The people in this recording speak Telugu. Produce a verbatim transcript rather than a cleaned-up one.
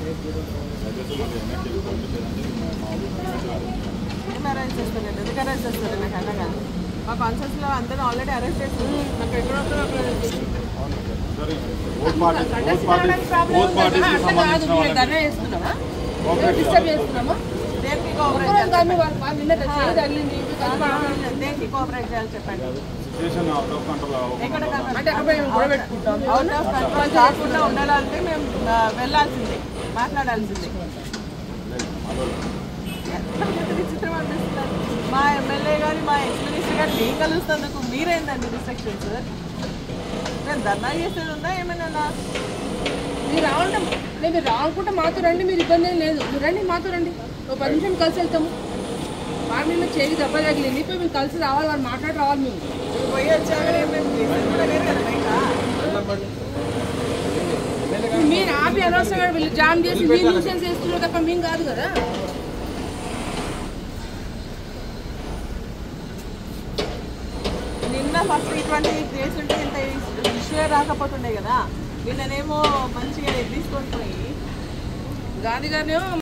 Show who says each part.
Speaker 1: ఏం అరెస్ట్ చేస్తారండి? ఎందుకు అరెస్ట్ చేస్తారు? నాకు అర్థం కాదు. మా కాన్సెప్ట్స్లో అందరూ ఆల్రెడీ అరెస్ట్ చేస్తుంది. నాకు ఎక్కడ అక్కడ ధర్నా చేస్తున్నామా? డిస్టర్బ్ చేస్తున్నామా? దేనికి కోఆపరేట్ దేనికి కోఆపరేట్ చేయాలి చెప్పండి. అవుట్ ఆఫ్ కంట్రోల్ కాకుండా ఉండాలంటే మేము వెళ్ళాల్సిందే, మాట్లాడాల్సిందే. విచిత్రం అనిపిస్తున్నారు. మా ఎమ్మెల్యే గారి మా ఎక్స్ మినిస్టర్ గారు నేను కలుస్తున్నందుకు మీరేందండి రిస్ట్రిక్షన్స్? నేను ధర్నా చేసేది ఉందా ఏమైనా?
Speaker 2: మీరు రావాలంటే మీరు రానుకుంటే మాతో రండి, మీరు ఇబ్బంది ఏం లేదు. మీరు రండి, మాతో రండి, ఒక పది నిమిషం కలిసి వెళ్తాము. వాడి మీద చేయి దెబ్బ తగిలింది, ఇప్పుడు మేము కలిసి రావాలి, వాళ్ళు మాట్లాడి రావాలి. మేము
Speaker 1: పోయి వచ్చాక
Speaker 2: మీరు ఆపి అనవసరంగా వీళ్ళు జామ్ చేసి మీరు న్యూసెన్స్ చేస్తున్నారు తప్ప మేము కాదు కదా.
Speaker 1: నిన్న ఫస్ట్ ఇటువంటి చేస్తుంటే ఇంత ఇష్యూ రాకపోతుండే కదా. నిన్ననేమో మంచిగా తీసుకొని పోయి
Speaker 2: గాంధీ గారినేమో